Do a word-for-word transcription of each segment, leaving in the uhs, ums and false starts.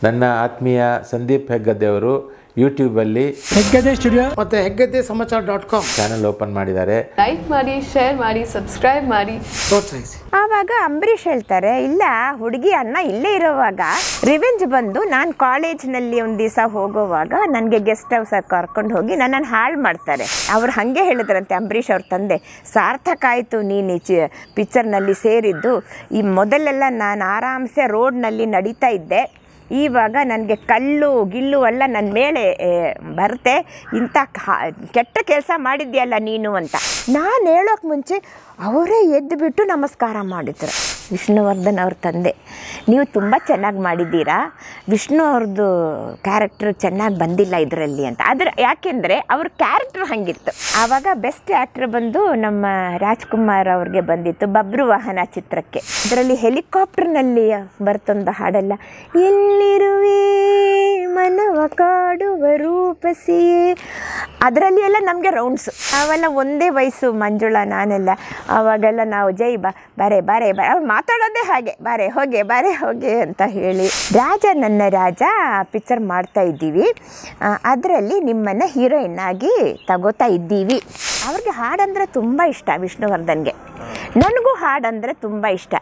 ನನ್ನ ಆತ್ಮೀಯ ಸಂದೀಪ್ ಹೆಗ್ಗದ್ದೆ ಅವರು ಯೂಟ್ಯೂಬಲ್ಲಿ ಹೆಗ್ಗದ್ದೆ ಸ್ಟುಡಿಯೋ ಮತ್ತು Heggadde Samachara dot com channel open ಮಾಡಿದ್ದಾರೆ. ಲೈಕ್ ಮಾಡಿ, ಶೇರ್ ಮಾಡಿ, ಸಬ್ಸ್ಕ್ರೈಬ್ ಮಾಡಿ, ಪ್ರೋತ್ಸಾಹಿಸಿ. ಆವಾಗ ಅಂಬರೀಷ್ ಹೇಳ್ತಾರೆ, ಇಲ್ಲ ಹುಡುಗಿ ಅಣ್ಣ ಇಲ್ಲೇ ಇರೋವಾಗ ರಿವೆಂಜ್ ಬಂದು ನಾನು ಕಾಲೇಜ್ನಲ್ಲಿ ಒಂದು ದಿವಸ ಹೋಗೋವಾಗ ನನಗೆ ಗೆಸ್ಟ್ ಹೌಸ್ ಕರ್ಕೊಂಡು ಹೋಗಿ ನನ್ನನ್ನು ಹಾಳು ಮಾಡ್ತಾರೆ. ಅವ್ರು ಹಾಗೆ ಹೇಳಿದ್ರಂತೆ ಅಂಬರೀಷ್ ಅವ್ರ ತಂದೆ, ಸಾರ್ಥಕ ಆಯಿತು ನೀನು ಚಿ ಪಿಕ್ಚರ್ನಲ್ಲಿ ಸೇರಿದ್ದು. ಈ ಮೊದಲೆಲ್ಲ ನಾನು ಆರಾಮ್ಸೆ ರೋಡ್ನಲ್ಲಿ ನಡೀತಾ ಇದ್ದೆ, ಇವಾಗ ನನಗೆ ಕಲ್ಲು ಗಿಲ್ಲು ಎಲ್ಲ ನನ್ನ ಮೇಲೆ ಬರುತ್ತೆ. ಇಂಥ ಕೆಟ್ಟ ಕೆಲಸ ಮಾಡಿದ್ಯಲ್ಲ ನೀನು ಅಂತ ನಾನು ಹೇಳೋಕೆ ಮುಂಚೆ ಅವರೇ ಎದ್ದು ಬಿಟ್ಟು ನಮಸ್ಕಾರ ಮಾಡಿದ್ರು. ವಿಷ್ಣುವರ್ಧನ್ ಅವ್ರ ತಂದೆ, ನೀವು ತುಂಬ ಚೆನ್ನಾಗಿ ಮಾಡಿದ್ದೀರಾ, ವಿಷ್ಣು ಅವ್ರದ್ದು ಕ್ಯಾರೆಕ್ಟರ್ ಚೆನ್ನಾಗಿ ಬಂದಿಲ್ಲ ಇದರಲ್ಲಿ ಅಂತ. ಆದರೆ ಯಾಕೆಂದರೆ ಅವ್ರ ಕ್ಯಾರೆಕ್ಟರ್ ಹಾಗಿತ್ತು. ಆವಾಗ ಬೆಸ್ಟ್ ಆ್ಯಕ್ಟ್ರ್ ಬಂದು ನಮ್ಮ ರಾಜ್ಕುಮಾರ್ ಅವ್ರಿಗೆ ಬಂದಿತ್ತು ಬಬ್ರು ವಾಹನ ಚಿತ್ರಕ್ಕೆ. ಇದರಲ್ಲಿ ಹೆಲಿಕಾಪ್ಟರ್ನಲ್ಲಿ ಬರ್ತೊಂದು ಹಾಡಲ್ಲ, ಎಲ್ಲಿರುವೆ ಮನವ ಕಾಡುವ ರೂಪಸಿಯೇ, ಅದರಲ್ಲಿ ಎಲ್ಲ ನಮಗೆ ರೌಂಡ್ಸು. ಅವೆಲ್ಲ ಒಂದೇ ವಯಸ್ಸು, ಮಂಜುಳಾ ನಾನೆಲ್ಲ. ಆವಾಗೆಲ್ಲ ನಾವು ಜೈ ಬಾ ಬಾರೆ ಬಾರೆ ಬಾರೆ ಅವ್ರು ಮಾತಾಡೋದೇ ಹಾಗೆ, ಬಾರೆ ಹೋಗೆ ಬಾರೆ ಹೋಗೆ ಅಂತ ಹೇಳಿ. ರಾಜ ನನ್ನ ರಾಜ ಪಿಕ್ಚರ್ ಮಾಡ್ತಾ ಇದ್ದೀವಿ, ಅದರಲ್ಲಿ ನಿಮ್ಮನ್ನು ಹೀರೋಯಿನ್ ಆಗಿ ತಗೋತಾ ಇದ್ದೀವಿ. ಅವ್ರಿಗೆ ಹಾಡಂದರೆ ತುಂಬ ಇಷ್ಟ ವಿಷ್ಣುವರ್ಧನ್ಗೆ, ನನಗೂ ಹಾಡಂದರೆ ತುಂಬ ಇಷ್ಟ.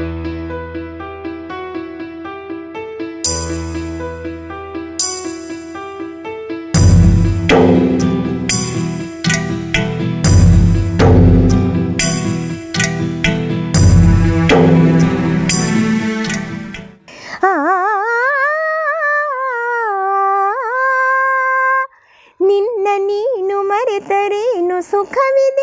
ನಿನ್ನ ನೀನು ಮರೆತರೇನು ಸುಖವಿದೆ.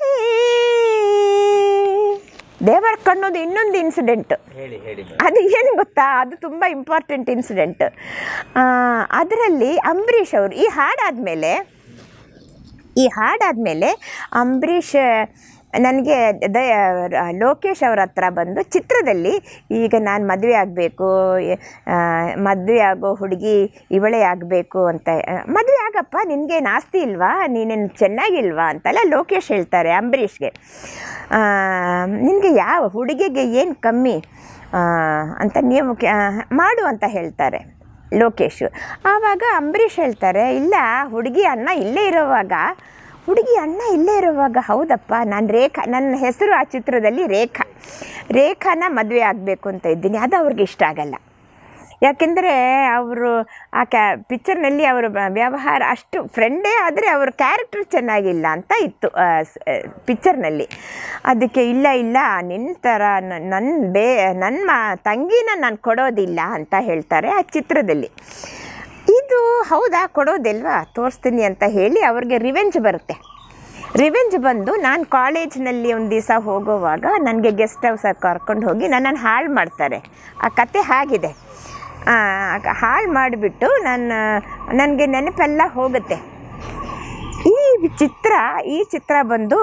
ದೇವರ ಕಣ್ಣೋದು ಇನ್ನೊಂದು ಇನ್ಸಿಡೆಂಟ್, ಅದು ಏನು ಗೊತ್ತಾ, ಅದು ತುಂಬ ಇಂಪಾರ್ಟೆಂಟ್ ಇನ್ಸಿಡೆಂಟ್. ಅದರಲ್ಲಿ ಅಂಬರೀಷ್ ಅವರು ಈ ಹಾಡಾದಮೇಲೆ ಈ ಹಾಡಾದಮೇಲೆ ಅಂಬರೀಷ್ ನನಗೆ ದ ಲೋಕೇಶ್ ಅವ್ರ ಹತ್ರ ಬಂದು ಚಿತ್ರದಲ್ಲಿ ಈಗ ನಾನು ಮದುವೆ ಆಗಬೇಕು, ಮದುವೆ ಆಗೋ ಹುಡುಗಿ ಇವಳೇ ಆಗಬೇಕು ಅಂತ, ಮದುವೆ ಆಗಪ್ಪ ನಿನಗೇನು ಆಸ್ತಿ ಇಲ್ವಾ, ನೀನೇನು ಚೆನ್ನಾಗಿಲ್ವಾ ಅಂತೆಲ್ಲ ಲೋಕೇಶ್ ಹೇಳ್ತಾರೆ ಅಂಬರೀಷ್ಗೆ. ನಿನಗೆ ಯಾವ ಹುಡುಗಿಗೆ ಏನು ಕಮ್ಮಿ ಅಂತ ನೀವು ಮಾಡು ಅಂತ ಹೇಳ್ತಾರೆ ಲೋಕೇಶ್. ಆವಾಗ ಅಂಬರೀಷ್ ಹೇಳ್ತಾರೆ, ಇಲ್ಲ ಹುಡುಗಿ ಅಣ್ಣ ಇಲ್ಲೇ ಇರೋವಾಗ ಹುಡುಗಿ ಅಣ್ಣ ಇಲ್ಲೇ ಇರುವಾಗ ಹೌದಪ್ಪ, ನಾನು ರೇಖಾ, ನನ್ನ ಹೆಸರು ಆ ಚಿತ್ರದಲ್ಲಿ ರೇಖಾ, ರೇಖಾನ ಮದುವೆ ಆಗಬೇಕು ಅಂತ ಇದ್ದೀನಿ. ಅದು ಅವ್ರಿಗೆ ಇಷ್ಟ ಆಗಲ್ಲ. ಯಾಕೆಂದರೆ ಅವರು ಆ ಕ್ಯಾ ಪಿಕ್ಚರ್ನಲ್ಲಿ ಅವರ ವ್ಯವಹಾರ ಅಷ್ಟು ಫ್ರೆಂಡೇ, ಆದರೆ ಅವ್ರ ಕ್ಯಾರೆಕ್ಟರ್ ಚೆನ್ನಾಗಿಲ್ಲ ಅಂತ ಇತ್ತು ಪಿಕ್ಚರ್ನಲ್ಲಿ. ಅದಕ್ಕೆ ಇಲ್ಲ ಇಲ್ಲ ನಿನ್ನ ಥರ ನನ್ನ ಬೇ ನನ್ನ ಮಾ ತಂಗಿನ ನಾನು ಕೊಡೋದಿಲ್ಲ ಅಂತ ಹೇಳ್ತಾರೆ ಆ ಚಿತ್ರದಲ್ಲಿ. ಇದು ಹೌದಾ, ಕೊಡೋದಿಲ್ವಾ, ತೋರಿಸ್ತೀನಿ ಅಂತ ಹೇಳಿ ಅವ್ರಿಗೆ ರಿವೆಂಜ್ ಬರುತ್ತೆ. ರಿವೆಂಜ್ ಬಂದು ನಾನು ಕಾಲೇಜ್ನಲ್ಲಿ ಒಂದು ದಿವಸ ಹೋಗೋವಾಗ ನನಗೆ ಗೆಸ್ಟ್ ಹೌಸ್ ಕರ್ಕೊಂಡು ಹೋಗಿ ನನ್ನನ್ನು ಹಾಳು ಮಾಡ್ತಾರೆ. ಆ ಕತೆ ಹಾಗಿದೆ. ಹಾಳು ಮಾಡಿಬಿಟ್ಟು ನನ್ನ ನನಗೆ ನೆನಪೆಲ್ಲ ಹೋಗುತ್ತೆ. ಈ ಚಿತ್ರ ಈ ಚಿತ್ರ ಬಂದು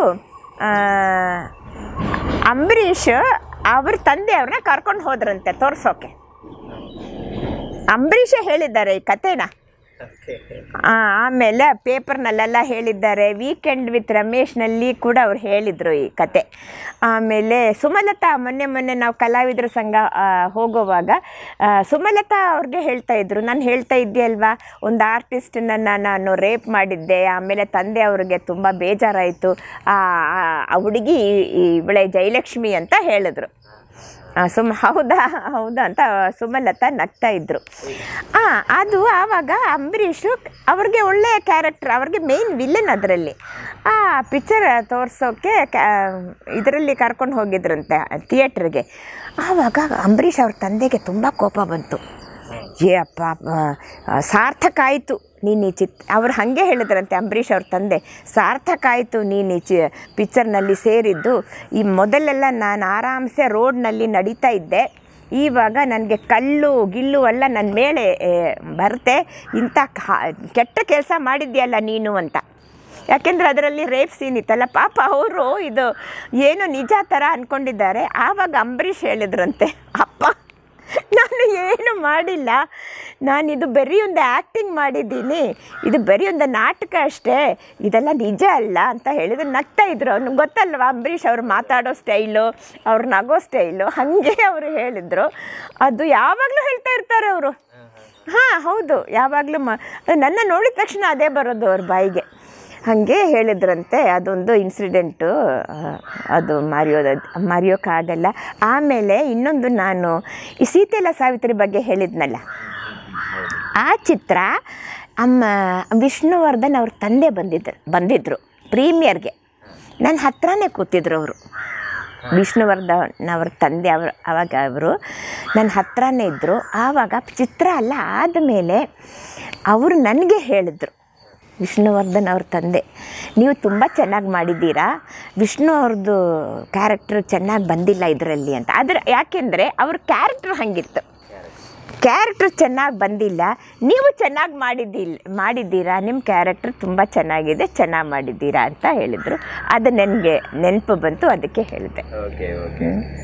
ಅಂಬರೀಷ್ ಅವ್ರ ತಂದೆ ಅವ್ರನ್ನ ಕರ್ಕೊಂಡು ಹೋದ್ರಂತೆ ತೋರಿಸೋಕೆ. ಅಂಬರೀಷೇ ಹೇಳಿದ್ದಾರೆ ಈ ಕತೆನ. ಆಮೇಲೆ ಪೇಪರ್ನಲ್ಲೆಲ್ಲ ಹೇಳಿದ್ದಾರೆ, ವೀಕೆಂಡ್ ವಿತ್ ರಮೇಶ್ನಲ್ಲಿ ಕೂಡ ಅವ್ರು ಹೇಳಿದರು ಈ ಕತೆ. ಆಮೇಲೆ ಸುಮಲತಾ, ಮೊನ್ನೆ ಮೊನ್ನೆ ನಾವು ಕಲಾವಿದರ ಸಂಘ ಹೋಗುವಾಗ ಸುಮಲತಾ ಅವ್ರಿಗೆ ಹೇಳ್ತಾ ಇದ್ರು, ನಾನು ಹೇಳ್ತಾ ಇದ್ದೆ ಅಲ್ವಾ ಒಂದು ಆರ್ಟಿಸ್ಟನ್ನ ನಾನು ರೇಪ್ ಮಾಡಿದ್ದೆ, ಆಮೇಲೆ ತಂದೆ ಅವ್ರಿಗೆ ತುಂಬ ಬೇಜಾರಾಯಿತು, ಆ ಹುಡುಗಿ ಇವಳೆ ಜಯಲಕ್ಷ್ಮಿ ಅಂತ ಹೇಳಿದ್ರು. ಸುಮ ಹೌದಾ ಹೌದಾ ಅಂತ ಸುಮಲತಾ ನಗ್ತಾ ಇದ್ರು. ಹಾಂ, ಅದು ಆವಾಗ ಅಂಬರೀಷು ಅವ್ರಿಗೆ ಒಳ್ಳೆಯ ಕ್ಯಾರೆಕ್ಟರ್, ಅವ್ರಿಗೆ ಮೇನ್ ವಿಲನ್ ಅದರಲ್ಲಿ. ಆ ಪಿಕ್ಚರ್ ತೋರಿಸೋಕ್ಕೆ ಕ್ಯಾ ಇದರಲ್ಲಿ ಕರ್ಕೊಂಡು ಹೋಗಿದ್ರಂತೆ ಥಿಯೇಟ್ರಿಗೆ. ಆವಾಗ ಅಂಬರೀಷ್ ಅವ್ರ ತಂದೆಗೆ ತುಂಬ ಕೋಪ ಬಂತು. ಏ ಅಪ್ಪ, ಸಾರ್ಥಕ ಆಯಿತು ನೀನು ಈ ಚಿತ್ ಅವ್ರು ಹಾಗೆ ಹೇಳಿದ್ರಂತೆ ಅಂಬರೀಷ್ ಅವ್ರ ತಂದೆ, ಸಾರ್ಥಕ ಆಯಿತು ನೀನು ಈ ಚಿ ಪಿಕ್ಚರ್ನಲ್ಲಿ ಸೇರಿದ್ದು. ಈ ಮೊದಲೆಲ್ಲ ನಾನು ಆರಾಮ್ಸೆ ರೋಡ್ನಲ್ಲಿ ನಡೀತಾ ಇದ್ದೆ, ಇವಾಗ ನನಗೆ ಕಲ್ಲು ಗಿಲ್ಲು ಎಲ್ಲ ನನ್ನ ಮೇಲೆ ಬರುತ್ತೆ. ಇಂಥ ಕೆಟ್ಟ ಕೆಲಸ ಮಾಡಿದ್ಯಲ್ಲ ನೀನು ಅಂತ. ಯಾಕೆಂದರೆ ಅದರಲ್ಲಿ ರೇಪ್ ಸೀನ್ ಇತ್ತಲ್ಲ, ಪಾಪ ಅವರು ಇದು ಏನು ನಿಜ ಥರ ಅಂದ್ಕೊಂಡಿದ್ದಾರೆ. ಆವಾಗ ಅಂಬರೀಷ್ ಹೇಳಿದ್ರಂತೆ, ಅಪ್ಪ ನಾನು ಏನು ಮಾಡಿಲ್ಲ, ನಾನಿದು ಬರೀ ಒಂದು ಆ್ಯಕ್ಟಿಂಗ್ ಮಾಡಿದ್ದೀನಿ, ಇದು ಬರೀ ಒಂದು ನಾಟಕ ಅಷ್ಟೇ, ಇದೆಲ್ಲ ನಿಜ ಅಲ್ಲ ಅಂತ ಹೇಳಿದ್ರು. ನಗ್ತಾ ಇದ್ರು. ಅವ್ನಿಗೆ ಗೊತ್ತಲ್ವ ಅಂಬರೀಷ್ ಅವ್ರು ಮಾತಾಡೋ ಸ್ಟೈಲು, ಅವ್ರು ನಗೋ ಸ್ಟೈಲು, ಹಾಗೆ ಅವರು ಹೇಳಿದರು. ಅದು ಯಾವಾಗಲೂ ಹೇಳ್ತಾ ಇರ್ತಾರೆ ಅವರು. ಹಾಂ ಹೌದು, ಯಾವಾಗಲೂ ಮ ನನ್ನ ನೋಡಿದ ತಕ್ಷಣ ಅದೇ ಬರೋದು ಅವ್ರ ಬಾಯಿಗೆ. ಹಾಗೆ ಹೇಳಿದ್ರಂತೆ. ಅದೊಂದು ಇನ್ಸಿಡೆಂಟು, ಅದು ಮರೆಯೋದು ಮರೆಯೋಕ್ಕಾಗಲ್ಲ. ಆಮೇಲೆ ಇನ್ನೊಂದು, ನಾನು ಈ ಸೀತೆಲ ಸಾವಿತ್ರಿ ಬಗ್ಗೆ ಹೇಳಿದ್ನಲ್ಲ, ಆ ಚಿತ್ರ ಅಮ್ಮ ವಿಷ್ಣುವರ್ಧನ್ ಅವ್ರ ತಂದೆ ಬಂದಿದ್ದರು ಬಂದಿದ್ದರು ಪ್ರೀಮಿಯರ್ಗೆ. ನನ್ನ ಹತ್ರನೇ ಕೂತಿದ್ರು ಅವರು, ವಿಷ್ಣುವರ್ಧನ್ ಅವ್ರ ತಂದೆ. ಅವರು ಆವಾಗ ಅವರು ನನ್ನ ಹತ್ರನೇ ಇದ್ದರು. ಆವಾಗ ಚಿತ್ರ ಎಲ್ಲ ಆದಮೇಲೆ ಅವರು ನನಗೆ ಹೇಳಿದ್ರು, ವಿಷ್ಣುವರ್ಧನ್ ಅವ್ರ ತಂದೆ, ನೀವು ತುಂಬ ಚೆನ್ನಾಗಿ ಮಾಡಿದ್ದೀರಾ, ವಿಷ್ಣು ಅವ್ರದ್ದು ಕ್ಯಾರೆಕ್ಟ್ರ್ ಚೆನ್ನಾಗಿ ಬಂದಿಲ್ಲ ಇದರಲ್ಲಿ ಅಂತ. ಆದರೆ ಯಾಕೆಂದರೆ ಅವ್ರ ಕ್ಯಾರೆಕ್ಟ್ರ್ ಹಾಗಿತ್ತು, ಕ್ಯಾರೆಕ್ಟ್ರ್ ಚೆನ್ನಾಗಿ ಬಂದಿಲ್ಲ, ನೀವು ಚೆನ್ನಾಗಿ ಮಾಡಿದ್ದಿಲ್ಲ ಮಾಡಿದ್ದೀರಾ, ನಿಮ್ಮ ಕ್ಯಾರೆಕ್ಟ್ರ್ ತುಂಬ ಚೆನ್ನಾಗಿದೆ, ಚೆನ್ನಾಗಿ ಮಾಡಿದ್ದೀರಾ ಅಂತ ಹೇಳಿದರು. ಅದು ನನಗೆ ನೆನಪು ಬಂತು, ಅದಕ್ಕೆ ಹೇಳಿದೆ. ಓಕೆ ಓಕೆ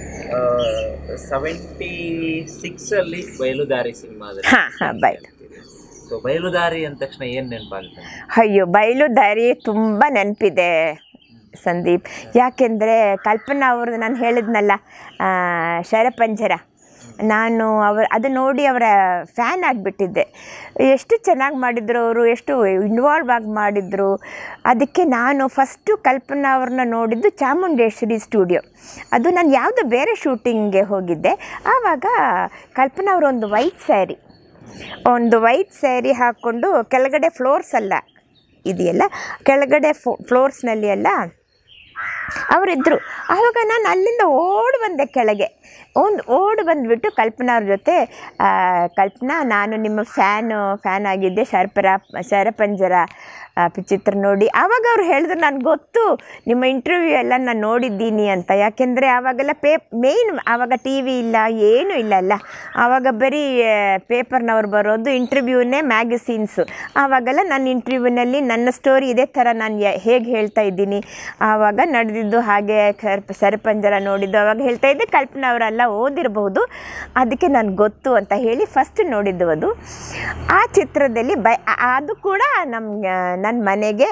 ಸೆವೆಂಟಿ ಸಿಕ್ಸಲ್ಲಿ ಬಯಲುದಾರಿ ಸಿನಿಮಾ. ಹಾಂ ಹಾಂ ಬಯಲು. ಸೊ ಬಯಲುದಾರಿ ಅಂದ ತಕ್ಷಣ ಏನು ನೆನಪಾಗುತ್ತೆ? ಅಯ್ಯೋ, ಬಯಲುದಾರಿ ತುಂಬ ನೆನಪಿದೆ ಸಂದೀಪ್. ಯಾಕೆಂದರೆ ಕಲ್ಪನಾ ಅವ್ರದ್ದು ನಾನು ಹೇಳಿದ್ನಲ್ಲ ಶರಪಂಜರ, ನಾನು ಅವರ ಅದು ನೋಡಿ ಅವರ ಫ್ಯಾನ್ ಆಗಿಬಿಟ್ಟಿದ್ದೆ. ಎಷ್ಟು ಚೆನ್ನಾಗಿ ಮಾಡಿದ್ರು ಅವರು, ಎಷ್ಟು ಇನ್ವಾಲ್ವ್ ಆಗಿ ಮಾಡಿದರು. ಅದಕ್ಕೆ ನಾನು ಫಸ್ಟು ಕಲ್ಪನಾ ಅವ್ರನ್ನ ನೋಡಿದ್ದು ಚಾಮುಂಡೇಶ್ವರಿ ಸ್ಟುಡಿಯೋ. ಅದು ನಾನು ಯಾವುದೋ ಬೇರೆ ಶೂಟಿಂಗ್ಗೆ ಹೋಗಿದ್ದೆ. ಆವಾಗ ಕಲ್ಪನಾ ಅವರು ಒಂದು ವೈಟ್ ಸ್ಯಾರಿ ಒಂದು ವೈಟ್ ಸ್ಯಾರಿ ಹಾಕ್ಕೊಂಡು, ಕೆಳಗಡೆ ಫ್ಲೋರ್ಸ್ ಅಲ್ಲ ಇದೆಯಲ್ಲ, ಕೆಳಗಡೆ ಫೋ ಫ್ಲೋರ್ಸ್ನಲ್ಲಿ ಎಲ್ಲ ಅವರಿದ್ದರು. ಆವಾಗ ನಾನು ಅಲ್ಲಿಂದ ಓಡಿ ಬಂದೆ ಕೆಳಗೆ. ಒಂದು ಓಡಿ ಬಂದುಬಿಟ್ಟು ಕಲ್ಪನಾ ಅವ್ರ ಜೊತೆ, ಕಲ್ಪನಾ ನಾನು ನಿಮ್ಮ ಫ್ಯಾನು ಫ್ಯಾನ್ ಆಗಿದ್ದೆ, ಶರಪರ ಶರಪಂಜರ ಚಿತ್ರ ನೋಡಿ. ಆವಾಗ ಅವ್ರು ಹೇಳಿದ್ರು, ನನಗೆ ಗೊತ್ತು ನಿಮ್ಮ ಇಂಟರ್ವ್ಯೂ ಎಲ್ಲ ನಾನು ನೋಡಿದ್ದೀನಿ ಅಂತ. ಯಾಕೆಂದರೆ ಆವಾಗೆಲ್ಲ ಪೇ ಮೇಯ್ನ್ ಆವಾಗ ಟಿ ವಿ ಇಲ್ಲ, ಏನೂ ಇಲ್ಲ ಅಲ್ಲ. ಆವಾಗ ಬರೀ ಪೇಪರ್ನವ್ರು ಬರೋದು, ಇಂಟರ್ವ್ಯೂನೇ ಮ್ಯಾಗಝೀನ್ಸು. ಆವಾಗೆಲ್ಲ ನನ್ನ ಇಂಟರ್ವ್ಯೂನಲ್ಲಿ ನನ್ನ ಸ್ಟೋರಿ ಇದೇ ಥರ ನಾನು ಹೇಗೆ ಹೇಳ್ತಾ ಇದ್ದೀನಿ, ಆವಾಗ ನಡೆದಿದ್ದು ಹಾಗೆ ಶರಪಂಜರ ನೋಡಿದ್ದು ಆವಾಗ ಹೇಳ್ತಾ ಇದ್ದೆ. ಕಲ್ಪನಾ ಅವರೆಲ್ಲ ಓದಿರಬಹುದು, ಅದಕ್ಕೆ ನನಗೆ ಗೊತ್ತು ಅಂತ ಹೇಳಿ ಫಸ್ಟ್ ನೋಡಿದ್ದು ಅದು. ಆ ಚಿತ್ರದಲ್ಲಿ ಬೈ ಅದು ಕೂಡ ನಮ್ಮ ನನ್ನ ಮನೆಗೆ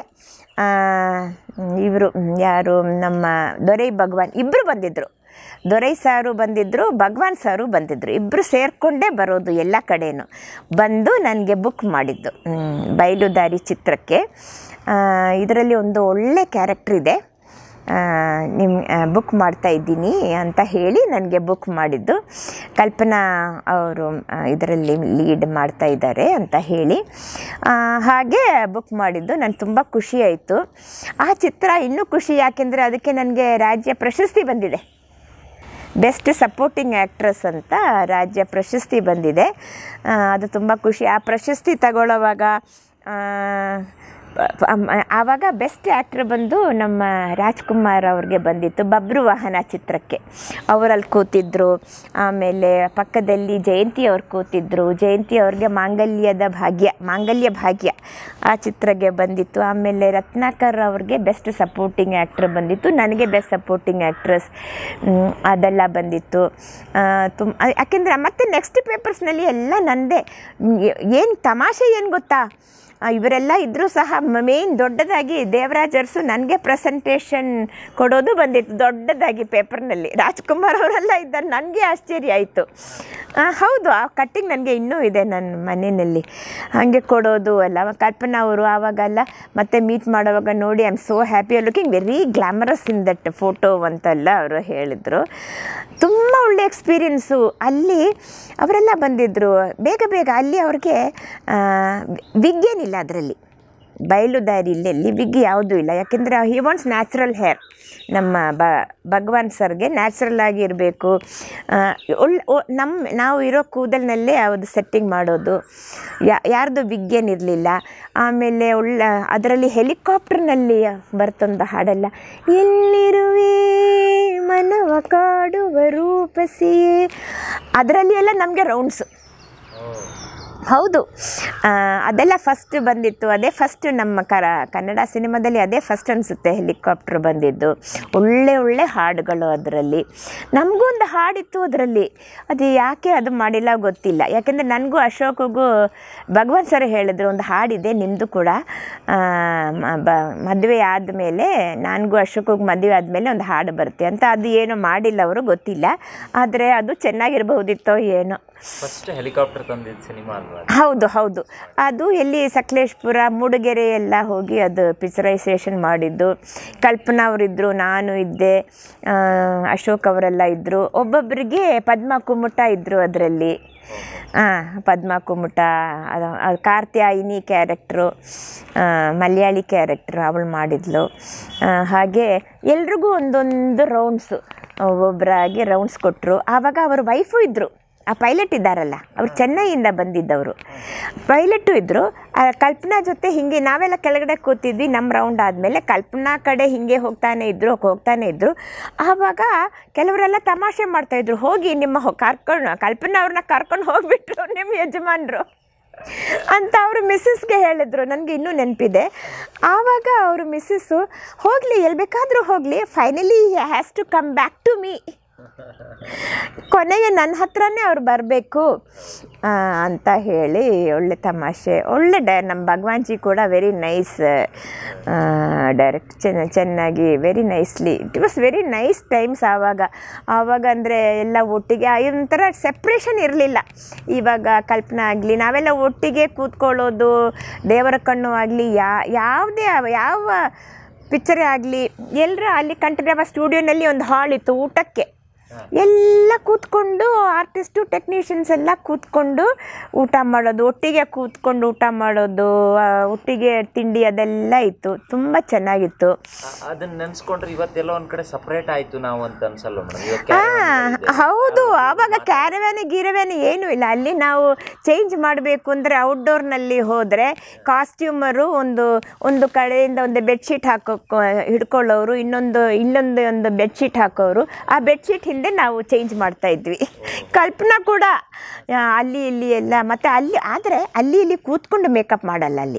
ಇವರು ಯಾರು ನಮ್ಮ ದೊರೈ ಭಗವಾನ್ ಇಬ್ಬರು ಬಂದಿದ್ದರು. ದೊರೈ ಸಾರು ಬಂದಿದ್ದರು, ಭಗವಾನ್ ಸಾರು ಬಂದಿದ್ದರು. ಇಬ್ಬರು ಸೇರಿಕೊಂಡೇ ಬರೋದು ಎಲ್ಲ ಕಡೆಯೂ. ಬಂದು ನನಗೆ ಬುಕ್ ಮಾಡಿದ್ದು ಬಯಲುದಾರಿ ಚಿತ್ರಕ್ಕೆ. ಇದರಲ್ಲಿ ಒಂದು ಒಳ್ಳೆ ಕ್ಯಾರೆಕ್ಟ್ರ್ ಇದೆ, ನಿಮ್ಮ ಬುಕ್ ಮಾಡ್ತಾ ಇದ್ದೀನಿ ಅಂತ ಹೇಳಿ ನನಗೆ ಬುಕ್ ಮಾಡಿದ್ದು. ಕಲ್ಪನಾ ಅವರು ಇದರಲ್ಲಿ ಲೀಡ್ ಮಾಡ್ತಾ ಇದ್ದಾರೆ ಅಂತ ಹೇಳಿ ಹಾಗೆ ಬುಕ್ ಮಾಡಿದ್ದು. ನನಗೆ ತುಂಬ ಖುಷಿ ಆಯಿತು. ಆ ಚಿತ್ರ ಇನ್ನೂ ಖುಷಿ, ಯಾಕೆಂದರೆ ಅದಕ್ಕೆ ನನಗೆ ರಾಜ್ಯ ಪ್ರಶಸ್ತಿ ಬಂದಿದೆ, ಬೆಸ್ಟ್ ಸಪೋರ್ಟಿಂಗ್ ಆ್ಯಕ್ಟ್ರೆಸ್ ಅಂತ ರಾಜ್ಯ ಪ್ರಶಸ್ತಿ ಬಂದಿದೆ. ಅದು ತುಂಬ ಖುಷಿ. ಆ ಪ್ರಶಸ್ತಿ ತಗೊಳ್ಳೋವಾಗ ಆವಾಗ ಬೆಸ್ಟ್ ಆ್ಯಕ್ಟ್ರ್ ಬಂದು ನಮ್ಮ ರಾಜ್ಕುಮಾರ್ ಅವ್ರಿಗೆ ಬಂದಿತ್ತು, ಬಬ್ರು ವಾಹನ ಚಿತ್ರಕ್ಕೆ. ಅವರಲ್ಲಿ ಕೂತಿದ್ದರು. ಆಮೇಲೆ ಪಕ್ಕದಲ್ಲಿ ಜಯಂತಿ ಅವ್ರು ಕೂತಿದ್ದರು. ಜಯಂತಿ ಅವ್ರಿಗೆ ಮಾಂಗಲ್ಯದ ಭಾಗ್ಯ ಮಾಂಗಲ್ಯ ಭಾಗ್ಯ ಆ ಚಿತ್ರಕ್ಕೆ ಬಂದಿತ್ತು. ಆಮೇಲೆ ರತ್ನಾಕರ್ ಅವ್ರಿಗೆ ಬೆಸ್ಟ್ ಸಪೋರ್ಟಿಂಗ್ ಆ್ಯಕ್ಟ್ರ್ ಬಂದಿತ್ತು, ನನಗೆ ಬೆಸ್ಟ್ ಸಪೋರ್ಟಿಂಗ್ ಆ್ಯಕ್ಟ್ರೆಸ್ ಅದೆಲ್ಲ ಬಂದಿತ್ತು. ತುಂಬ ಯಾಕೆಂದರೆ ಮತ್ತೆ ನೆಕ್ಸ್ಟ್ ಪೇಪರ್ಸ್ನಲ್ಲಿ ಎಲ್ಲ ನನ್ನದೇ. ಏನು ತಮಾಷೆ ಏನು ಗೊತ್ತಾ, ಇವರೆಲ್ಲ ಇದ್ದರೂ ಸಹ ಮೇನ್ ದೊಡ್ಡದಾಗಿ ದೇವರಾಜರ್ಸು ನನಗೆ ಪ್ರೆಸೆಂಟೇಷನ್ ಕೊಡೋದು ಬಂದಿತ್ತು ದೊಡ್ಡದಾಗಿ ಪೇಪರ್ನಲ್ಲಿ. ರಾಜ್ಕುಮಾರ್ ಅವರೆಲ್ಲ ಇದ್ದಾರೆ. ನನಗೆ ಆಶ್ಚರ್ಯ ಆಯಿತು. ಹೌದು, ಆ ಕಟ್ಟಿಂಗ್ ನನಗೆ ಇನ್ನೂ ಇದೆ ನನ್ನ ಮನೆಯಲ್ಲಿ. ಹಾಗೆ ಕೊಡೋದು ಎಲ್ಲ. ಕಲ್ಪನಾ ಅವರು ಆವಾಗೆಲ್ಲ ಮತ್ತೆ ಮೀಟ್ ಮಾಡೋವಾಗ ನೋಡಿ, I am so happy, are looking very glamorous in that photo ಅಂತೆಲ್ಲ ಅವರು ಹೇಳಿದರು. ತುಂಬ ಒಳ್ಳೆ ಎಕ್ಸ್ಪೀರಿಯೆನ್ಸು. ಅಲ್ಲಿ ಅವರೆಲ್ಲ ಬಂದಿದ್ದರು ಬೇಗ ಬೇಗ. ಅಲ್ಲಿ ಅವ್ರಿಗೆ ವಿಗ್ ಏನಿಲ್ಲ ಅದರಲ್ಲಿ, ಬಯಲುದಾರಿಯಲ್ಲಿ ವಿಗ್ ಯಾವುದೂ ಇಲ್ಲ. ಯಾಕೆಂದರೆ ಹಿ ವಾಂಟ್ಸ್ ನ್ಯಾಚುರಲ್ ಹೇರ್. ನಮ್ಮ ಬ ಭಗವಾನ್ ಸರ್ಗೆ ನ್ಯಾಚುರಲ್ ಆಗಿ ಇರಬೇಕು. ಒಳ್ಳೆ ನಮ್ಮ ನಾವು ಇರೋ ಕೂದಲಿನಲ್ಲೇ ಯಾವುದು ಸೆಟ್ಟಿಂಗ್ ಮಾಡೋದು, ಯಾ ಯಾರ್ದು ವಿಗ್ ಏನಿರಲಿಲ್ಲ. ಆಮೇಲೆ ಒಳ್ಳೆ ಅದರಲ್ಲಿ ಹೆಲಿಕಾಪ್ಟರ್ನಲ್ಲಿ ಬರ್ತೊಂದು ಹಾಡಲ್ಲ, ಎಲ್ಲಿರುವೆ ಮನವ ಕಾಡುವ ರೂಪಸಿಯೇ, ಅದರಲ್ಲಿ ಎಲ್ಲ ನಮಗೆ ರೌಂಡ್ಸು. ಹೌದು, ಅದೆಲ್ಲ ಫಸ್ಟ್ ಬಂದಿತ್ತು. ಅದೇ ಫಸ್ಟ್ ನಮ್ಮ ಕರ ಕನ್ನಡ ಸಿನಿಮಾದಲ್ಲಿ ಅದೇ ಫಸ್ಟ್ ಅನಿಸುತ್ತೆ ಹೆಲಿಕಾಪ್ಟರ್ ಬಂದಿದ್ದು. ಒಳ್ಳೆ ಒಳ್ಳೆ ಹಾಡುಗಳು ಅದರಲ್ಲಿ. ನಮಗೂ ಒಂದು ಹಾಡಿತ್ತು ಅದರಲ್ಲಿ, ಅದು ಯಾಕೆ ಅದು ಮಾಡಿಲ್ಲ ಗೊತ್ತಿಲ್ಲ. ಯಾಕೆಂದರೆ ನನಗೂ ಅಶೋಕ್ಗೂ ಭಗವಾನ್ ಸರ್ ಹೇಳಿದ್ರು, ಒಂದು ಹಾಡಿದೆ ನಿಮ್ಮದು ಕೂಡ, ಬ ಮದುವೆ ಆದಮೇಲೆ ನನಗೂ ಅಶೋಕ್ಗೂ ಮದುವೆ ಆದಮೇಲೆ ಒಂದು ಹಾಡು ಬರುತ್ತೆ ಅಂತ. ಅದು ಏನೋ ಮಾಡಿಲ್ಲ ಅವರು, ಗೊತ್ತಿಲ್ಲ. ಆದರೆ ಅದು ಚೆನ್ನಾಗಿರ್ಬಹುದಿತ್ತೋ ಏನೋ. ಫಸ್ಟ್ ಹೆಲಿಕಾಪ್ಟರ್ ತಂದಿದ್ದ ಸಿನಿಮಾ ಅಲ್ವಾ? ಹೌದು ಹೌದು, ಅದು ಎಲ್ಲಿ ಸಕಲೇಶ್ಪುರ ಮೂಡಿಗೆರೆ ಎಲ್ಲ ಹೋಗಿ ಅದು ಪಿಕ್ಚರೈಸೇಷನ್ ಮಾಡಿದ್ದು. ಕಲ್ಪನಾ ಅವರಿದ್ದರು, ನಾನು ಇದ್ದೆ, ಅಶೋಕ್ ಅವರೆಲ್ಲ ಇದ್ದರು. ಒಬ್ಬೊಬ್ಬರಿಗೆ ಪದ್ಮ ಕುಮುಟ ಇದ್ದರು ಅದರಲ್ಲಿ. ಹಾಂ, ಪದ್ಮ ಕುಮುಟ, ಕಾರ್ತ್ಯಾಯಿನಿ ಕ್ಯಾರೆಕ್ಟ್ರು, ಮಲಯಾಳಿ ಕ್ಯಾರೆಕ್ಟ್ರು ಅವಳು ಮಾಡಿದ್ಲು. ಹಾಗೆ ಎಲ್ರಿಗೂ ಒಂದೊಂದು ರೌಂಡ್ಸು, ಒಬ್ಬೊಬ್ಬರಾಗಿ ರೌಂಡ್ಸ್ ಕೊಟ್ಟರು. ಆವಾಗ ಅವ್ರ ವೈಫು ಇದ್ದರು, ಆ ಪೈಲಟ್ ಇದ್ದಾರಲ್ಲ ಅವ್ರು ಚೆನ್ನೈಯಿಂದ ಬಂದಿದ್ದವರು, ಪೈಲಟ್ಟು ಇದ್ದರು. ಕಲ್ಪನಾ ಜೊತೆ ಹಿಂಗೆ ನಾವೆಲ್ಲ ಕೆಳಗಡೆ ಕೂತಿದ್ವಿ. ನಮ್ಮ ರೌಂಡ್ ಆದಮೇಲೆ ಕಲ್ಪನಾ ಕಡೆ ಹಿಂಗೆ ಹೋಗ್ತಾನೆ ಇದ್ದರು ಹೋಗ್ತಾನೆ ಇದ್ದರು ಆವಾಗ ಕೆಲವರೆಲ್ಲ ತಮಾಷೆ ಮಾಡ್ತಾಯಿದ್ರು, ಹೋಗಿ ನಿಮ್ಮ ಕರ್ಕೊಂಡು ಕಲ್ಪನಾ ಅವ್ರನ್ನ ಕರ್ಕೊಂಡು ಹೋಗಿಬಿಟ್ರು ನಿಮ್ಮ ಯಜಮಾನರು ಅಂತ ಅವರು ಮಿಸ್ಸಸ್ಗೆ ಹೇಳಿದ್ರು. ನನಗೆ ಇನ್ನೂ ನೆನಪಿದೆ. ಆವಾಗ ಅವರು ಮಿಸ್ಸಸ್ಸು, ಹೋಗಲಿ ಎಲ್ಲಿ ಬೇಕಾದರೂ ಹೋಗಲಿ, finally has to come back to me, ಕೊನೆಗೆ ನನ್ನ ಹತ್ರನೇ ಅವ್ರು ಬರಬೇಕು ಅಂತ ಹೇಳಿ ಒಳ್ಳೆ ತಮಾಷೆ. ಒಳ್ಳೆ ಡೈ ನಮ್ಮ ಭಗವಾನ್ಜಿ ಕೂಡ ವೆರಿ ನೈಸ್ ಡೈರೆಕ್ಟ್, ಚೆನ್ನ ಚೆನ್ನಾಗಿ very nicely. It was very nice times ಆವಾಗ. ಆವಾಗ ಅಂದರೆ ಎಲ್ಲ ಒಟ್ಟಿಗೆ ಒಂಥರ ಸೆಪ್ರೇಷನ್ ಇರಲಿಲ್ಲ. ಇವಾಗ ಕಲ್ಪನಾ ಆಗಲಿ ನಾವೆಲ್ಲ ಒಟ್ಟಿಗೆ ಕೂತ್ಕೊಳ್ಳೋದು, ದೇವರ ಕಣ್ಣು ಆಗಲಿ, ಯಾ ಯಾವುದೇ ಯಾವ ಪಿಕ್ಚರೇ ಆಗಲಿ ಎಲ್ಲರೂ ಅಲ್ಲಿ ಕಂಠೀರವ ಸ್ಟುಡಿಯೋನಲ್ಲಿ ಒಂದು ಹಾಲ್ ಇತ್ತು ಊಟಕ್ಕೆ. ಎಲ್ಲ ಕೂತ್ಕೊಂಡು ಆರ್ಟಿಸ್ಟು ಟೆಕ್ನಿಷಿಯನ್ಸ್ ಎಲ್ಲ ಕೂತ್ಕೊಂಡು ಊಟ ಮಾಡೋದು, ಒಟ್ಟಿಗೆ ಕೂತ್ಕೊಂಡು ಊಟ ಮಾಡೋದು, ಒಟ್ಟಿಗೆ ತಿಂಡಿ ಅದೆಲ್ಲ ಇತ್ತು. ತುಂಬ ಚೆನ್ನಾಗಿತ್ತು. ಅದನ್ನ ನೆನೆಸ್ಕೊಂಡ್ರೆ ಇವತ್ತೆಲ್ಲ ಒಂದು ಕಡೆ ಸಪ್ರೇಟ್ ಆಯಿತು ನಾವು ಅಂತ ಅನ್ಸಲ್ಲ ಮೇಡಮ್? ಹಾಂ ಹೌದು, ಆವಾಗ ಕ್ಯಾರವ್ಯಾನ್ ಗಿರವ್ಯಾನ್ ಏನೂ ಇಲ್ಲ. ಅಲ್ಲಿ ನಾವು ಚೇಂಜ್ ಮಾಡಬೇಕು ಅಂದರೆ ಔಟ್ಡೋರ್ನಲ್ಲಿ ಹೋದರೆ ಕಾಸ್ಟ್ಯೂಮರು ಒಂದು ಒಂದು ಕಡೆಯಿಂದ ಒಂದು ಬೆಡ್ಶೀಟ್ ಹಾಕೋ ಹಿಡ್ಕೊಳ್ಳೋರು, ಇನ್ನೊಂದು ಇಲ್ಲೊಂದು ಒಂದು ಬೆಡ್ಶೀಟ್ ಹಾಕೋರು. ಆ ಬೆಡ್ಶೀಟ್ ಹಿಂದೆ ನಾವು ಚೇಂಜ್ ಮಾಡ್ತಾ ಇದ್ವಿ. ಕಲ್ಪನಾ ಕೂಡ ಅಲ್ಲಿ ಇಲ್ಲಿ ಎಲ್ಲ. ಮತ್ತು ಅಲ್ಲಿ ಆದರೆ ಅಲ್ಲಿ ಇಲ್ಲಿ ಕೂತ್ಕೊಂಡು ಮೇಕಪ್ ಮಾಡಲ್ಲ. ಅಲ್ಲಿ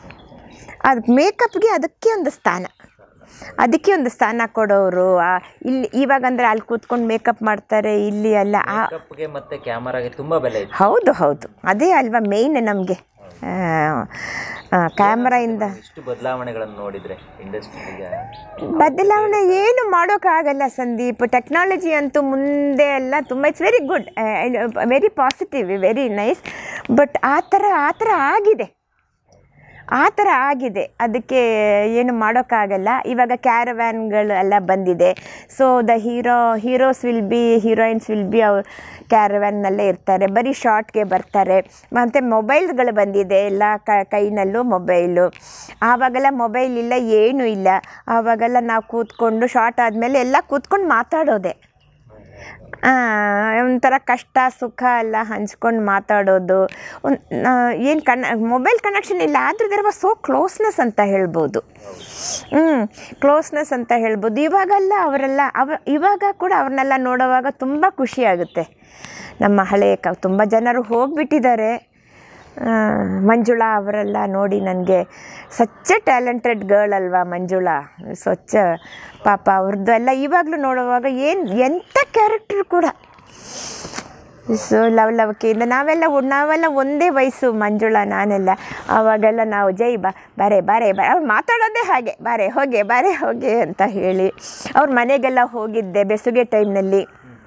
ಅದು ಮೇಕಪ್ಗೆ ಅದಕ್ಕೆ ಒಂದು ಸ್ಥಾನ, ಅದಕ್ಕೆ ಒಂದು ಸ್ಥಾನ ಕೊಡೋರು. ಇಲ್ಲಿ ಇವಾಗಂದರೆ ಅಲ್ಲಿ ಕೂತ್ಕೊಂಡು ಮೇಕಪ್ ಮಾಡ್ತಾರೆ, ಇಲ್ಲಿ ಎಲ್ಲ ಮತ್ತು ಕ್ಯಾಮರಾಗೆ ತುಂಬ ಬೆಲೆ ಇದೆ. ಹೌದು ಹೌದು, ಅದೇ ಅಲ್ವಾ ಮೇಯ್ನ್ ನಮಗೆ. ಕ್ಯಾಮ್ರಾಯಿಂದ ಇಷ್ಟು ಬದಲಾವಣೆಗಳನ್ನು ನೋಡಿದರೆ ಇಂಡಸ್ಟ್ರಿಗೆ ಬದಲಾವಣೆ ಏನು ಮಾಡೋಕ್ಕಾಗಲ್ಲ ಸಂದೀಪ್. ಟೆಕ್ನಾಲಜಿ ಅಂತೂ ಮುಂದೆ ಎಲ್ಲ ತುಂಬ it's very good, very positive, very nice. But ಆ ಥರ ಆ ಥರ ಆಗಿದೆ, ಆ ಥರ ಆಗಿದೆ. ಅದಕ್ಕೆ ಏನು ಮಾಡೋಕ್ಕಾಗಲ್ಲ. ಇವಾಗ ಕ್ಯಾರವ್ಯಾನ್ಗಳು ಎಲ್ಲ ಬಂದಿದೆ. So the hero heroes will be heroines will be ಅವ್ರು ಕ್ಯಾರವ್ಯಾನ್ನಲ್ಲೇ ಇರ್ತಾರೆ, ಬರೀ ಶಾರ್ಟ್ಗೆ ಬರ್ತಾರೆ. ಮತ್ತು ಮೊಬೈಲ್ಗಳು ಬಂದಿದೆ, ಎಲ್ಲ ಕೈನಲ್ಲೂ ಮೊಬೈಲು. ಆವಾಗೆಲ್ಲ ಮೊಬೈಲ್ ಇಲ್ಲ, ಏನೂ ಇಲ್ಲ. ಆವಾಗೆಲ್ಲ ನಾವು ಕೂತ್ಕೊಂಡು ಶಾರ್ಟ್ ಆದಮೇಲೆ ಎಲ್ಲ ಕೂತ್ಕೊಂಡು ಮಾತಾಡೋದೆ. ಒಂಥರ ಕಷ್ಟ ಸುಖ ಎಲ್ಲ ಹಂಚ್ಕೊಂಡು ಮಾತಾಡೋದು. ಏನು ಕನ್ ಮೊಬೈಲ್ ಕನೆಕ್ಷನ್ ಇಲ್ಲ, ಆದರೂ ದೇರ್ ವಾಸ್ ಸೋ ಕ್ಲೋಸ್ನೆಸ್ ಅಂತ ಹೇಳ್ಬೋದು. ಹ್ಞೂ ಕ್ಲೋಸ್ನೆಸ್ ಅಂತ ಹೇಳ್ಬೋದು. ಇವಾಗೆಲ್ಲ ಅವರೆಲ್ಲ ಅವ ಇವಾಗ ಕೂಡ ಅವ್ರನ್ನೆಲ್ಲ ನೋಡುವಾಗ ತುಂಬ ಖುಷಿಯಾಗುತ್ತೆ. ನಮ್ಮ ಹಳೆಯ ಕ ತುಂಬ ಜನರು ಹೋಗಿಬಿಟ್ಟಿದ್ದಾರೆ. ಮಂಜುಳಾ ಅವರೆಲ್ಲ ನೋಡಿ ನನಗೆ ಸ್ವಚ್ಛ ಟ್ಯಾಲೆಂಟೆಡ್ ಗರ್ಲ್ ಅಲ್ವಾ ಮಂಜುಳಾ, ಸ್ವಚ್ಛ ಪಾಪ ಅವ್ರದ್ದು ಎಲ್ಲ ಇವಾಗಲೂ ನೋಡುವಾಗ ಏನು ಎಂಥ ಕ್ಯಾರೆಕ್ಟರ್ ಕೂಡ. ಸೊ ಲವ್ ಲವಕೆಯಿಂದ ನಾವೆಲ್ಲ ನಾವೆಲ್ಲ ಒಂದೇ ವಯಸ್ಸು ಮಂಜುಳಾ ನಾನೆಲ್ಲ. ಆವಾಗೆಲ್ಲ ನಾವು ಜೈ ಬಾ ಬಾರೆ ಬಾರೆ ಬಾ ಅವ್ರು ಮಾತಾಡೋದೇ ಹಾಗೆ, ಬಾರೆ ಹೋಗೆ ಬಾರೆ ಹೋಗೆ ಅಂತ ಹೇಳಿ. ಅವ್ರ ಮನೆಗೆಲ್ಲ ಹೋಗಿದ್ದೆ ಬೆಸುಗೆ ಟೈಮ್ನಲ್ಲಿ.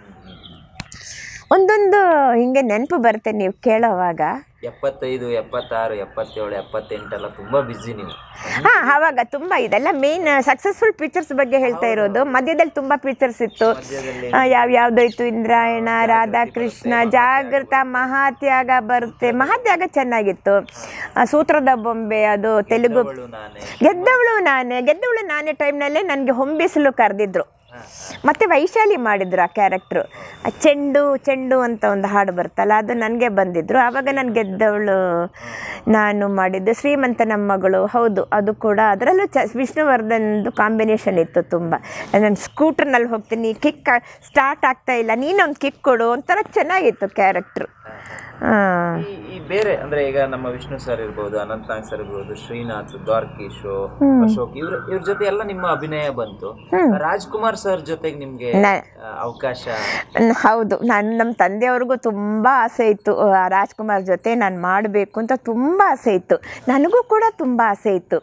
ಒಂದೊಂದು ಹಿಂಗೆ ನೆನಪು ಬರುತ್ತೆ ನೀವು ಕೇಳೋವಾಗ. ಎಪ್ಪತ್ತೈದು ಎಪ್ಪತ್ತಾರು ಎಪ್ಪತ್ತೇಳು ಎಪ್ಪತ್ತೆಂಟೆಲ್ಲ ತುಂಬ ಬ್ಯುಸಿ ನೀವು. ಹಾಂ ಆವಾಗ ತುಂಬ ಇದೆಲ್ಲ ಮೇನ್ ಸಕ್ಸಸ್ಫುಲ್ ಪಿಕ್ಚರ್ಸ್ ಬಗ್ಗೆ ಹೇಳ್ತಾ ಇರೋದು. ಮಧ್ಯದಲ್ಲಿ ತುಂಬ ಪಿಕ್ಚರ್ಸ್ ಇತ್ತು. ಯಾವ ಯಾವುದಾಯ್ತು, ಇಂದ್ರಾಯಣ, ರಾಧಾಕೃಷ್ಣ, ಜಾಗೃತ, ಮಹಾತ್ಯಾಗ ಬರುತ್ತೆ. ಮಹಾತ್ಯಾಗ ಚೆನ್ನಾಗಿತ್ತು. ಸೂತ್ರದ ಬೊಂಬೆ ಅದು ತೆಲುಗು. ಗೆದ್ದವಳು ನಾನೇ ಗೆದ್ದವಳು ನಾನೇ ಟೈಮ್ನಲ್ಲೇ ನನಗೆ ಹೊಂಬಿಸಲು ಕರೆದಿದ್ರು. ಮತ್ತು ವೈಶಾಲಿ ಮಾಡಿದ್ರು ಆ ಕ್ಯಾರೆಕ್ಟ್ರು. ಚೆಂಡು ಚೆಂಡು ಅಂತ ಒಂದು ಹಾಡು ಬರ್ತಲ್ಲ, ಅದು ನನಗೆ ಬಂದಿದ್ದರು. ಆವಾಗ ನಾನು ಗೆದ್ದವಳು ನಾನು ಮಾಡಿದ್ದು. ಶ್ರೀಮಂತ ನಮ್ಮ ಮಗಳು, ಹೌದು ಅದು ಕೂಡ. ಅದರಲ್ಲೂ ಚ ವಿಷ್ಣುವರ್ಧನ್ದು ಕಾಂಬಿನೇಷನ್ ಇತ್ತು ತುಂಬ. ನಾನು ಸ್ಕೂಟ್ರ್ನಲ್ಲಿ ಹೋಗ್ತೀನಿ, ಕಿಕ್ ಸ್ಟಾರ್ಟ್ ಆಗ್ತಾ ಇಲ್ಲ, ನೀನೊಂದು ಕಿಕ್ ಕೊಡು, ಒಂಥರ ಚೆನ್ನಾಗಿತ್ತು ಕ್ಯಾರೆಕ್ಟ್ರು. ಈ ಬೇರೆ ಅಂದ್ರೆ ಈಗ ನಮ್ಮ ವಿಷ್ಣು ಸರ್ ಇರ್ಬೋದು, ಅನಂತನಾಗ್ ಸರ್ ಇರ್ಬೋದು, ಶ್ರೀನಾಥ್, ದ್ವಾರ್ಕೀಶ್, ಅಶೋಕ್, ಇವ್ರ ಇವ್ರ ಜೊತೆ ಎಲ್ಲ ನಿಮ್ಮ ಅಭಿನಯ ಬಂತು. ರಾಜ್ಕುಮಾರ್ ಸರ್ ಜೊತೆಗೆ ನಿಮ್ಗೆ ಅವಕಾಶ? ಹೌದು, ನಾನು ನಮ್ಮ ತಂದೆಯವ್ರಿಗೂ ತುಂಬ ಆಸೆ ಇತ್ತು ರಾಜ್ಕುಮಾರ್ ಜೊತೆ ನಾನು ಮಾಡಬೇಕು ಅಂತ, ತುಂಬ ಆಸೆ ಇತ್ತು. ನನಗೂ ಕೂಡ ತುಂಬ ಆಸೆ ಇತ್ತು.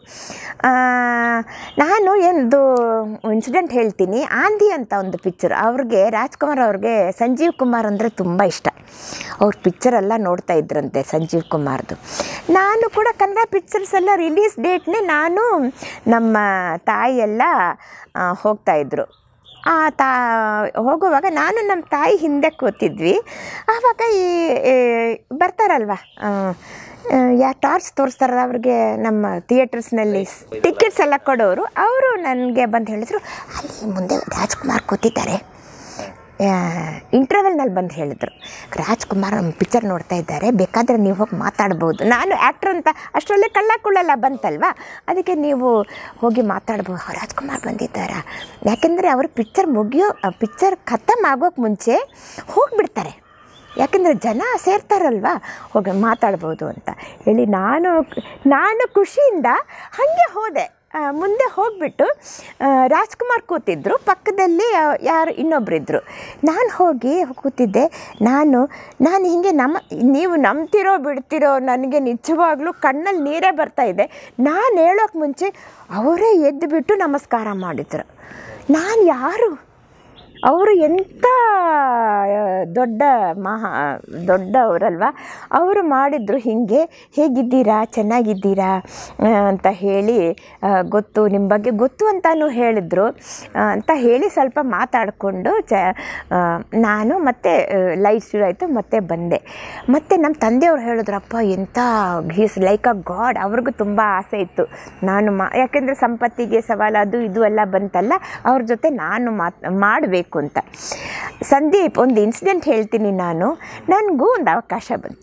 ನಾನು ಒಂದು ಇನ್ಸಿಡೆಂಟ್ ಹೇಳ್ತೀನಿ. ಆಂಧಿ ಅಂತ ಒಂದು ಪಿಕ್ಚರ್, ಅವ್ರಿಗೆ ರಾಜ್ಕುಮಾರ್ ಅವ್ರಿಗೆ ಸಂಜೀವ್ ಕುಮಾರ್ ಅಂದರೆ ತುಂಬ ಇಷ್ಟ. ಅವ್ರ ಪಿಕ್ಚರೆಲ್ಲ ನೋಡ್ತಾ ಇದ್ರಂತೆ ಸಂಜೀವ್ ಕುಮಾರ್ದು. ನಾನು ಕೂಡ ಕನ್ನಡ ಪಿಕ್ಚರ್ಸ್ ಎಲ್ಲ ರಿಲೀಸ್ ಡೇಟ್ನೇ ನಾನು ನಮ್ಮ ತಾಯಿಯೆಲ್ಲ ಹೋಗ್ತಾಯಿದ್ರು. ಆ ತಾ ಹೋಗುವಾಗ ನಾನು ನಮ್ಮ ತಾಯಿ ಹಿಂದೆ ಕೂತಿದ್ವಿ. ಆವಾಗ ಈ ಬರ್ತಾರಲ್ವ ಯಾ ಟಾರ್ಚ್ ತೋರಿಸ್ತಾರಲ್ಲ ಅವ್ರಿಗೆ ನಮ್ಮ ಥಿಯೇಟರ್ಸ್ನಲ್ಲಿ ಟಿಕೆಟ್ಸ್ ಎಲ್ಲ ಕೊಡೋರು, ಅವರು ನನಗೆ ಬಂದು ಹೇಳಿದರು, ಅಲ್ಲಿ ಮುಂದೆ ರಾಜ್ಕುಮಾರ್ ಕೂತಿದ್ದಾರೆ. ಇಂಟರ್ವೆಲ್ನಲ್ಲಿ ಬಂದು ಹೇಳಿದರು, ರಾಜ್ಕುಮಾರ್ ನಮ್ಮ ಪಿಕ್ಚರ್ ನೋಡ್ತಾ ಇದ್ದಾರೆ, ಬೇಕಾದರೆ ನೀವು ಹೋಗಿ ಮಾತಾಡ್ಬೋದು. ನಾನು ಆ್ಯಕ್ಟ್ರ್ ಅಂತ ಅಷ್ಟರಲ್ಲೇ ಕಳ್ಳ ಕುಳ್ಳೆಲ್ಲ ಬಂತಲ್ವ, ಅದಕ್ಕೆ ನೀವು ಹೋಗಿ ಮಾತಾಡ್ಬೋದು. ರಾಜ್ಕುಮಾರ್ ಬಂದಿದ್ದಾರಾ? ಯಾಕೆಂದರೆ ಅವರು ಪಿಕ್ಚರ್ ಮುಗಿಯೋ ಪಿಕ್ಚರ್ ಖತಮ್ ಆಗೋಕ್ಕೆ ಮುಂಚೆ ಹೋಗಿಬಿಡ್ತಾರೆ, ಯಾಕೆಂದರೆ ಜನ ಸೇರ್ತಾರಲ್ವ, ಹೋಗಿ ಮಾತಾಡ್ಬೋದು ಅಂತ ಹೇಳಿ ನಾನು ನಾನು ಖುಷಿಯಿಂದ ಹಾಗೆ ಹೋದೆ. ಮುಂದೆ ಹೋಗಿಬಿಟ್ಟು ರಾಜ್ಕುಮಾರ್ ಕೂತಿದ್ದರು, ಪಕ್ಕದಲ್ಲಿ ಯಾರು ಇನ್ನೊಬ್ಬರಿದ್ದರು. ನಾನು ಹೋಗಿ ಕೂತಿದ್ದೆ. ನಾನು ನಾನು ಹೀಗೆ ನಮ್ಮ ನೀವು ನಂಬ್ತಿರೋ ಬಿಡ್ತಿರೋ, ನನಗೆ ನಿಜವಾಗ್ಲೂ ಕಣ್ಣಲ್ಲಿ ನೀರೇ ಬರ್ತಾಯಿದೆ. ನಾನು ಹೇಳೋಕ್ಕೆ ಮುಂಚೆ ಅವರೇ ಎದ್ದು ಬಿಟ್ಟು ನಮಸ್ಕಾರ ಮಾಡಿದ್ರು. ನಾನು ಯಾರು? ಅವರು ಎಂಥ ದೊಡ್ಡ ಮಹಾ ದೊಡ್ಡವರಲ್ವ, ಅವರು ಮಾಡಿದ್ರು ಹೀಗೆ, ಹೇಗಿದ್ದೀರಾ, ಚೆನ್ನಾಗಿದ್ದೀರಾ ಅಂತ ಹೇಳಿ, ಗೊತ್ತು ನಿಮ್ಮ ಬಗ್ಗೆ ಗೊತ್ತು ಅಂತಲೂ ಹೇಳಿದರು ಅಂತ ಹೇಳಿ ಸ್ವಲ್ಪ ಮಾತಾಡಿಕೊಂಡು ಚ ನಾನು ಮತ್ತೆ ಲೈಫ್ ಶುರು ಆಯಿತು. ಮತ್ತೆ ಬಂದೆ. ಮತ್ತು ನಮ್ಮ ತಂದೆಯವ್ರು ಹೇಳಿದ್ರಪ್ಪ ಎಂಥ ಹೀಸ್ ಲೈಕ್ ಅ ಗಾಡ್. ಅವ್ರಿಗೂ ತುಂಬ ಆಸೆ ಇತ್ತು ನಾನು ಮಾ ಯಾಕೆಂದರೆ ಸಂಪತ್ತಿಗೆ ಸವಾಲು ಅದು ಇದು ಎಲ್ಲ ಬಂತಲ್ಲ, ಅವ್ರ ಜೊತೆ ನಾನು ಮಾತ್ ಮಾಡಬೇಕು ಅಂತ. ಸಂದೀಪ್, ಒಂದು ಇನ್ಸಿಡೆಂಟ್ ಹೇಳ್ತೀನಿ ನಾನು. ನನಗೂ ಒಂದು ಅವಕಾಶ ಬಂತು.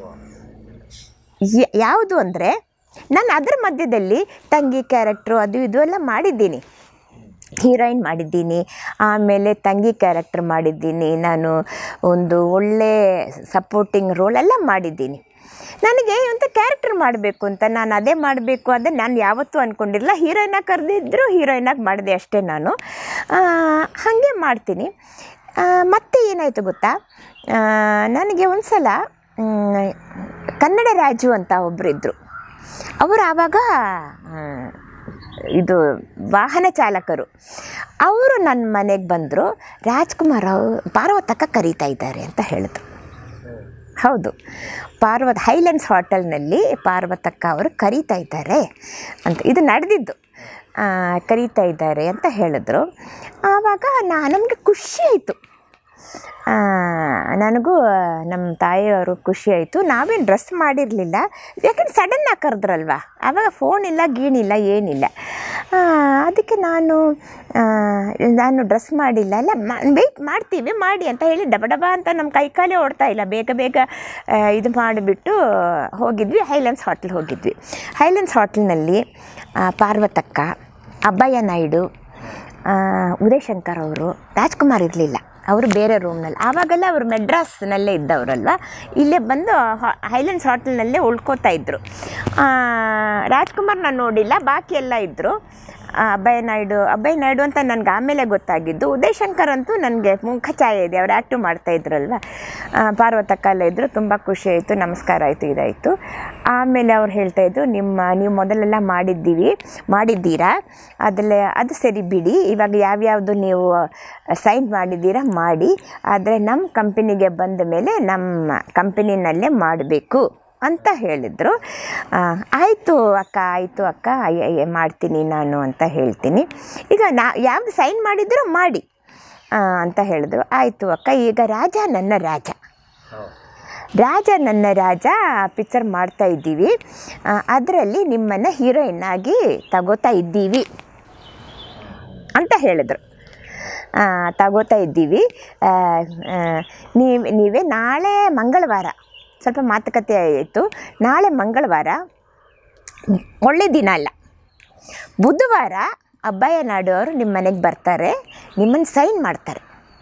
ಯಾವುದು ಅಂದರೆ, ನಾನು ಅದರ ಮಧ್ಯದಲ್ಲಿ ತಂಗಿ ಕ್ಯಾರೆಕ್ಟ್ರು ಅದು ಇದು ಎಲ್ಲ ಮಾಡಿದ್ದೀನಿ. ಹೀರೋಯಿನ್ ಮಾಡಿದ್ದೀನಿ, ಆಮೇಲೆ ತಂಗಿ ಕ್ಯಾರೆಕ್ಟರ್ ಮಾಡಿದ್ದೀನಿ, ನಾನು ಒಂದು ಒಳ್ಳೆ ಸಪೋರ್ಟಿಂಗ್ ರೋಲ್ ಎಲ್ಲ ಮಾಡಿದ್ದೀನಿ. ನನಗೆ ಒಂದು ಕ್ಯಾರೆಕ್ಟರ್ ಮಾಡಬೇಕು ಅಂತ, ನಾನು ಅದೇ ಮಾಡಬೇಕು ಅದೇ ನಾನು ಯಾವತ್ತೂ ಅಂದ್ಕೊಂಡಿರಲಿಲ್ಲ. ಹೀರೋಯಿನಾಗಿ ಕರೆದಿದ್ದರು, ಹೀರೋಯಿನಾಗಿ ಮಾಡಿದೆ ಅಷ್ಟೇ ನಾನು. ಹಾಗೆ ಮಾಡ್ತೀನಿ. ಮತ್ತೆ ಏನಾಯಿತು ಗೊತ್ತಾ, ನನಗೆ ಒಂದು ಸಲ ಕನ್ನಡ ರಾಜು ಅಂತ ಒಬ್ಬರಿದ್ದರು. ಅವರು ಆವಾಗ ಇದು ವಾಹನ ಚಾಲಕರು. ಅವರು ನನ್ನ ಮನೆಗೆ ಬಂದರು. ರಾಜ್ಕುಮಾರ್ ಅವರು ಪಾರ್ವತಕ್ಕ ಕರೀತಾ ಇದ್ದಾರೆ ಅಂತ ಹೇಳಿದ್ರು. ಹೌದು, ಪಾರ್ವತ ಹೈಲ್ಯಾಂಡ್ಸ್ ಹೋಟೆಲ್ನಲ್ಲಿ ಪಾರ್ವತಕ್ಕ ಅವರು ಕರೀತಾ ಇದ್ದಾರೆ ಅಂತ, ಇದು ನಡೆದಿದ್ದು. ಕರೀತಾ ಇದ್ದಾರೆ ಅಂತ ಹೇಳಿದ್ರು. ಆವಾಗ ನಾ ನಮಗೆ ಖುಷಿ ಆಯಿತು. ನನಗೂ ನಮ್ಮ ತಾಯಿಯವರು ಖುಷಿ ಆಯಿತು. ನಾವೇನು ಡ್ರೆಸ್ ಮಾಡಿರಲಿಲ್ಲ, ಯಾಕಂದ್ರೆ ಸಡನ್ನಾಗಿ ಕರೆದ್ರಲ್ವ, ಆವಾಗ ಫೋನ್ ಇಲ್ಲ ಗೀಣಿಲ್ಲ ಏನಿಲ್ಲ. ಅದಕ್ಕೆ ನಾನು ನಾನು ಡ್ರೆಸ್ ಮಾಡಿಲ್ಲ, ಎಲ್ಲ ವೆಯ್ಟ್ ಮಾಡ್ತೀವಿ ಮಾಡಿ ಅಂತ ಹೇಳಿ ಡಬ ಡಬ ಅಂತ ನಮ್ಮ ಕೈಕಾಲೇ ಓಡ್ತಾ ಇಲ್ಲ, ಬೇಗ ಬೇಗ ಇದು ಮಾಡಿಬಿಟ್ಟು ಹೋಗಿದ್ವಿ. ಹೈಲ್ಯಾಂಡ್ಸ್ ಹೋಟ್ಲ್ ಹೋಗಿದ್ವಿ. ಹೈಲ್ಯಾಂಡ್ಸ್ ಹೋಟ್ಲ್ನಲ್ಲಿ ಪಾರ್ವತಕ್ಕ, ಅಬ್ಬಯ್ಯ ನಾಯ್ಡು, ಉದಯ್ ಶಂಕರ್ ಅವರು, ರಾಜ್ಕುಮಾರ್ ಇರಲಿಲ್ಲ, ಅವರು ಬೇರೆ ರೂಮ್ನಲ್ಲಿ. ಆವಾಗೆಲ್ಲ ಅವರು ಮೆಡ್ರಾಸ್ನಲ್ಲೇ ಇದ್ದವರಲ್ವ, ಇಲ್ಲೇ ಬಂದು ಹೈಲ್ಯಾಂಡ್ಸ್ ಹೋಟೆಲ್ನಲ್ಲೇ ಉಳ್ಕೋತಾ ಇದ್ದರು. ರಾಜ್ಕುಮಾರ್ ನಾನು ನೋಡಿಲ್ಲ, ಬಾಕಿ ಎಲ್ಲ ಇದ್ದರು. ಅಬ್ಬಯ್ಯ ನಾಯ್ಡು ಅಬ್ಬಯ್ಯ ನಾಯ್ಡು ಅಂತ ನನಗೆ ಆಮೇಲೆ ಗೊತ್ತಾಗಿದ್ದು. ಉದಯ್ ಶಂಕರ್ ಅಂತೂ ನನಗೆ ಮುಖ ಛಾಯೆ ಇದೆ, ಅವ್ರು ಆ್ಯಕ್ಟಿವ್ ಮಾಡ್ತಾಯಿದ್ರಲ್ವ. ಪಾರ್ವತಕ್ಕ ಎಲ್ಲ ಇದ್ದರು. ತುಂಬ ಖುಷಿ ಆಯಿತು, ನಮಸ್ಕಾರ ಆಯಿತು, ಇದಾಯಿತು. ಆಮೇಲೆ ಅವ್ರು ಹೇಳ್ತಾಯಿದ್ರು, ನಿಮ್ಮ ನೀವು ಮೊದಲೆಲ್ಲ ಮಾಡಿದ್ದೀವಿ ಮಾಡಿದ್ದೀರಾ, ಅದರಲ್ಲೇ ಅದು ಸರಿ ಬಿಡಿ, ಇವಾಗ ಯಾವ್ಯಾವುದು ನೀವು ಸೈನ್ ಮಾಡಿದ್ದೀರಾ ಮಾಡಿ, ಆದರೆ ನಮ್ಮ ಕಂಪನಿಗೆ ಬಂದ ಮೇಲೆ ನಮ್ಮ ಕಂಪನಿನಲ್ಲೇ ಮಾಡಬೇಕು ಅಂತ ಹೇಳಿದರು. ಆಯಿತು ಅಕ್ಕ ಆಯಿತು ಅಕ್ಕ ಮಾಡ್ತೀನಿ ನಾನು ಅಂತ ಹೇಳ್ತೀನಿ. ಈಗ ನಾ ಯಾವುದು ಸೈನ್ ಮಾಡಿದ್ರು ಮಾಡಿ ಅಂತ ಹೇಳಿದ್ರು. ಆಯಿತು ಅಕ್ಕ, ಈಗ ರಾಜ ನನ್ನ ರಾಜ ರಾಜ ನನ್ನ ರಾಜ ಪಿಕ್ಚರ್ ಮಾಡ್ತಾ ಇದ್ದೀವಿ, ಅದರಲ್ಲಿ ನಿಮ್ಮನ್ನು ಹೀರೋಯಿನ್ ಆಗಿ ತಗೋತಾ ಇದ್ದೀವಿ ಅಂತ ಹೇಳಿದ್ರು. ತಗೋತಾ ಇದ್ದೀವಿ, ನೀವು ನೀವೇ ನಾಳೆ ಮಂಗಳವಾರ, ಸ್ವಲ್ಪ ಮಾತುಕತೆ ಆಯಿತು, ನಾಳೆ ಮಂಗಳವಾರ ಒಳ್ಳೆ ದಿನ ಅಲ್ಲ, ಬುಧವಾರ ಅಬ್ಬಯ್ಯ ನಾಯ್ಡು ಅವರು ನಿಮ್ಮ ಮನೆಗೆ ಬರ್ತಾರೆ, ನಿಮ್ಮನ್ನು ಸೈನ್ ಮಾಡ್ತಾರೆ.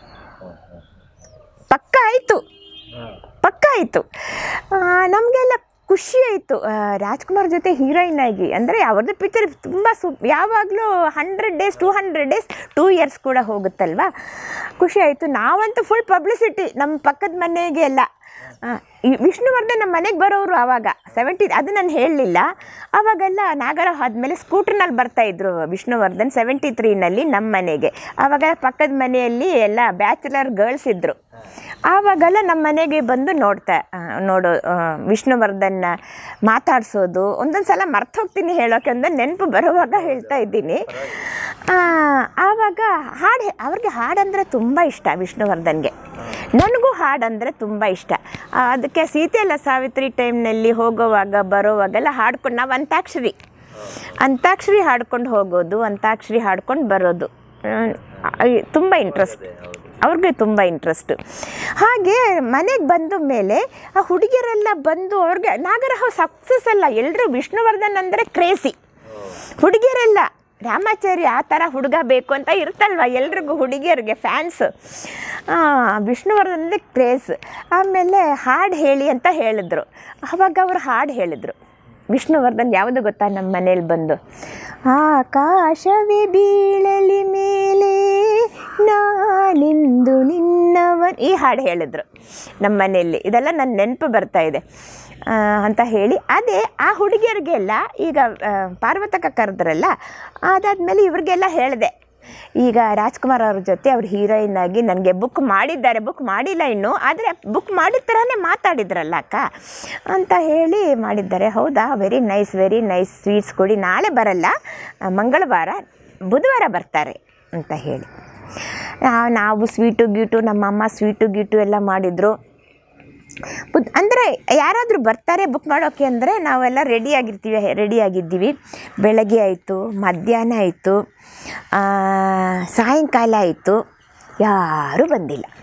ಪಕ್ಕ ಆಯಿತು ಪಕ್ಕ ಆಯಿತು. ನಮಗೆಲ್ಲ ಖುಷಿ ಆಯಿತು. ರಾಜ್ಕುಮಾರ್ ಜೊತೆ ಹೀರೋಯಿನ್ ಆಗಿ, ಅಂದರೆ ಅವ್ರದ್ದು ಪಿಕ್ಚರ್ ತುಂಬ ಸು ಯಾವಾಗಲೂ hundred days two hundred days two years ಕೂಡ ಹೋಗುತ್ತಲ್ವ, ಖುಷಿ ಆಯಿತು. ನಾವಂತೂ ಫುಲ್ ಪಬ್ಲಿಸಿಟಿ, ನಮ್ಮ ಪಕ್ಕದ ಮನೆಗೆ ಎಲ್ಲ ವಿಷ್ಣುವರ್ಧನ್ ನಮ್ಮ ಮನೆಗೆ ಬರೋರು ಆವಾಗ ಸೆವೆಂಟಿ, ಅದು ನಾನು ಹೇಳಲಿಲ್ಲ. ಆವಾಗೆಲ್ಲ ನಾಗರಾವ್ ಆದಮೇಲೆ ಸ್ಕೂಟ್ರ್ನಲ್ಲಿ ಬರ್ತಾಯಿದ್ರು ವಿಷ್ಣುವರ್ಧನ್ ಸೆವೆಂಟಿ ತ್ರೀನಲ್ಲಿ ನಮ್ಮ ಮನೆಗೆ. ಆವಾಗ ಪಕ್ಕದ ಮನೆಯಲ್ಲಿ ಎಲ್ಲ ಬ್ಯಾಚುಲರ್ ಗರ್ಲ್ಸ್ ಇದ್ದರು. ಆವಾಗೆಲ್ಲ ನಮ್ಮ ಮನೆಗೆ ಬಂದು ನೋಡ್ತಾ ನೋಡೋ ವಿಷ್ಣುವರ್ಧನ್ನ ಮಾತಾಡಿಸೋದು. ಒಂದೊಂದು ಸಲ ಮರ್ತು ಹೋಗ್ತೀನಿ ಹೇಳೋಕ್ಕೆ, ಒಂದೊಂದು ನೆನಪು ಬರುವಾಗ ಹೇಳ್ತಾ ಇದ್ದೀನಿ. ಆವಾಗ ಹಾಡು, ಅವ್ರಿಗೆ ಹಾಡಂದರೆ ತುಂಬ ಇಷ್ಟ ವಿಷ್ಣುವರ್ಧನ್ಗೆ. ನನಗೂ ಹಾಡಂದರೆ ತುಂಬ ಇಷ್ಟ. ಅದಕ್ಕೆ ಸೀತೆಯಲ್ಲ ಸಾವಿತ್ರಿ ಟೈಮ್ನಲ್ಲಿ ಹೋಗೋವಾಗ ಬರೋವಾಗೆಲ್ಲ ಹಾಡ್ಕೊಂಡು, ನಾವು ಅಂತಾಕ್ಷರಿ ಅಂತಾಕ್ಷರಿ ಹಾಡ್ಕೊಂಡು ಹೋಗೋದು, ಅಂತಾಕ್ಷರಿ ಹಾಡ್ಕೊಂಡು ಬರೋದು ತುಂಬ ಇಂಟ್ರೆಸ್ಟ್ ಅವ್ರಿಗೆ, ತುಂಬ ಇಂಟ್ರೆಸ್ಟು. ಹಾಗೆ ಮನೆಗೆ ಬಂದ ಮೇಲೆ ಆ ಹುಡುಗಿಯರೆಲ್ಲ ಬಂದು ಅವ್ರಿಗೆ ನಾಗರಹಾವ್ ಸಕ್ಸಸ್ ಅಲ್ಲ, ಎಲ್ಲರೂ ವಿಷ್ಣುವರ್ಧನ್ ಅಂದರೆ ಕ್ರೇಸಿ ಹುಡುಗಿಯರೆಲ್ಲ. ರಾಮಾಚಾರಿ ಆ ಥರ ಹುಡುಗ ಬೇಕು ಅಂತ ಇರ್ತಲ್ವ ಎಲ್ರಿಗೂ, ಹುಡುಗಿಯರಿಗೆ ಫ್ಯಾನ್ಸ್. ವಿಷ್ಣುವರ್ಧನ್ ಅಂದರೆ ಕ್ರೇಸ್. ಆಮೇಲೆ ಹಾಡು ಹೇಳಿ ಅಂತ ಹೇಳಿದ್ರು. ಆವಾಗ ಅವರು ಹಾಡು ಹೇಳಿದರು ವಿಷ್ಣುವರ್ಧನ್. ಯಾವುದು ಗೊತ್ತಾ, ನಮ್ಮ ಮನೇಲಿ ಬಂದು ಆಕಾಶವೇ ಬೀಳಲಿ ಮೇಲೆ ನಾನಿಂದು ನಿನ್ನವನ್, ಈ ಹಾಡು ಹೇಳಿದ್ರು ನಮ್ಮ ಮನೆಯಲ್ಲಿ. ಇದೆಲ್ಲ ನನ್ನ ನೆನಪು ಬರ್ತಾ ಇದೆ ಅಂತ ಹೇಳಿ. ಅದೇ ಆ ಹುಡುಗಿಯರಿಗೆಲ್ಲ ಈಗ ಪಾರ್ವತಕ ಕರೆದ್ರಲ್ಲ, ಅದಾದಮೇಲೆ ಇವ್ರಿಗೆಲ್ಲ ಹೇಳಿದೆ, ಈಗ ರಾಜ್ಕುಮಾರ್ ಅವ್ರ ಜೊತೆ ಅವ್ರು ಹೀರೋಯಿನ್ ಆಗಿ ನನಗೆ ಬುಕ್ ಮಾಡಿದ್ದಾರೆ, ಬುಕ್ ಮಾಡಿಲ್ಲ ಇನ್ನೂ, ಆದರೆ ಬುಕ್ ಮಾಡಿದ ಥರನೇ ಮಾತಾಡಿದ್ರಲ್ಲ ಅಕ್ಕ ಅಂತ ಹೇಳಿ ಮಾಡಿದ್ದಾರೆ. ಹೌದಾ, very nice very nice, sweets ಕೊಡಿ, ನಾಳೆ ಬರಲ್ಲ, ಮಂಗಳವಾರ ಬುಧವಾರ ಬರ್ತಾರೆ ಅಂತ ಹೇಳಿ ನಾವು ಸ್ವೀಟು ಗೀಟು, ನಮ್ಮಮ್ಮ ಸ್ವೀಟು ಗೀಟು ಎಲ್ಲ ಮಾಡಿದರು. ಬುದ್ ಅಂದರೆ ಯಾರಾದರೂ ಬರ್ತಾರೆ ಬುಕ್ ಮಾಡೋಕ್ಕೆ ಅಂದರೆ ನಾವೆಲ್ಲ ರೆಡಿಯಾಗಿರ್ತೀವಿ ರೆಡಿಯಾಗಿದ್ದೀವಿ. ಬೆಳಗ್ಗೆ ಆಯಿತು, ಮಧ್ಯಾಹ್ನ ಆಯಿತು, ಸಾಯಂಕಾಲ ಆಯಿತು, ಯಾರೂ ಬಂದಿಲ್ಲ.